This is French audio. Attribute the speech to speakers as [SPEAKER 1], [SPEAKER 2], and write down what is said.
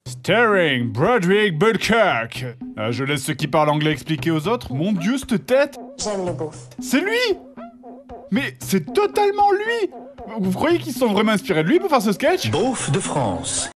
[SPEAKER 1] Starring Broderick Burkirk. Je laisse ceux qui parlent anglais expliquer aux autres. Mon Dieu, cette tête!
[SPEAKER 2] J'aime le beauf.
[SPEAKER 1] C'est lui! Mais c'est totalement lui! Vous croyez qu'ils se sont vraiment inspirés de lui pour faire ce sketch?
[SPEAKER 3] Beauf de France.